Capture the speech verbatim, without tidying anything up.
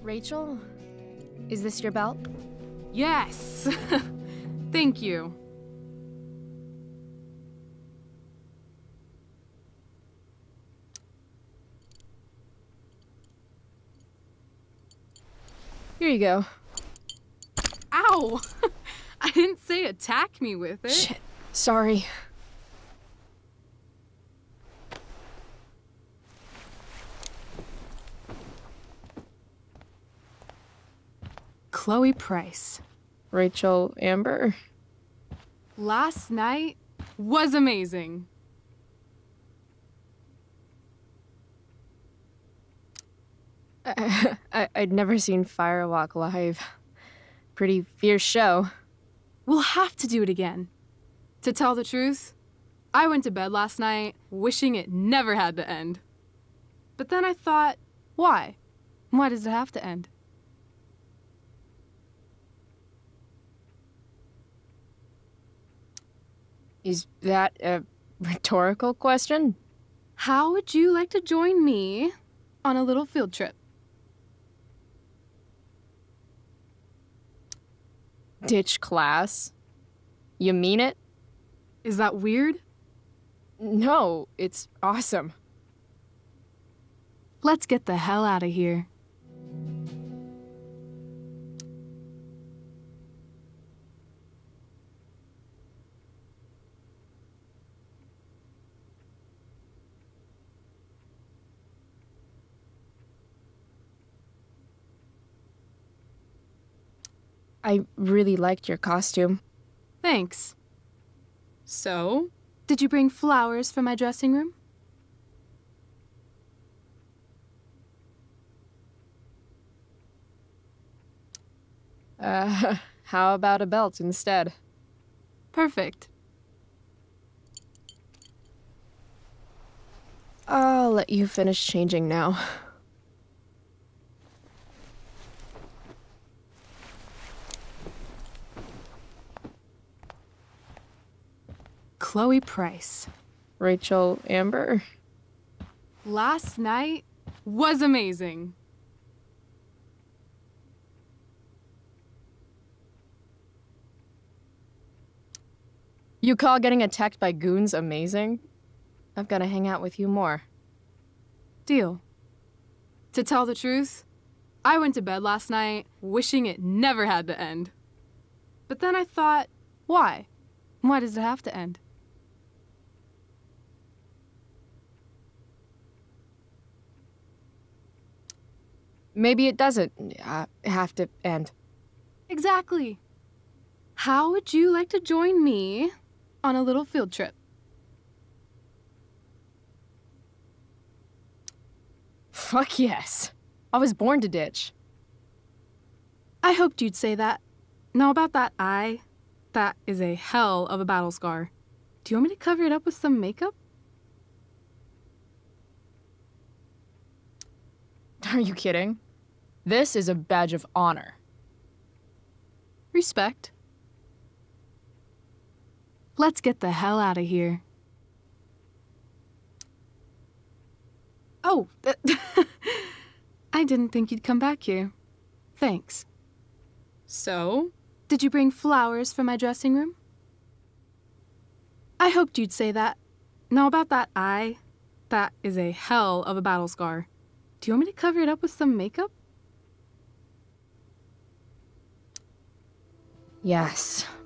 Rachel? Is this your belt? Yes! Thank you. Here you go. Ow! I didn't say attack me with it. Shit. Sorry. Chloe Price. Rachel Amber? Last night was amazing. I, I, I'd never seen Firewalk live. Pretty fierce show. We'll have to do it again. To tell the truth, I went to bed last night wishing it never had to end. But then I thought, why? Why does it have to end? Is that a rhetorical question? How would you like to join me on a little field trip? Ditch class? You mean it? Is that weird? No, it's awesome. Let's get the hell out of here. I really liked your costume. Thanks. So, did you bring flowers for my dressing room? Uh, how about a belt instead? Perfect. I'll let you finish changing now. Chloe Price. Rachel Amber? Last night was amazing. You call getting attacked by goons amazing? I've got to hang out with you more. Deal. To tell the truth, I went to bed last night wishing it never had to end. But then I thought, why? Why does it have to end? Maybe it doesn't uh, have to end. Exactly. How would you like to join me on a little field trip? Fuck yes. I was born to ditch. I hoped you'd say that. Now about that eye, that is a hell of a battle scar. Do you want me to cover it up with some makeup? Are you kidding? This is a badge of honor. Respect. Let's get the hell out of here. Oh, I didn't think you'd come back here. Thanks. So, did you bring flowers for my dressing room? I hoped you'd say that. Now about that eye, that is a hell of a battle scar. Do you want me to cover it up with some makeup? Yes.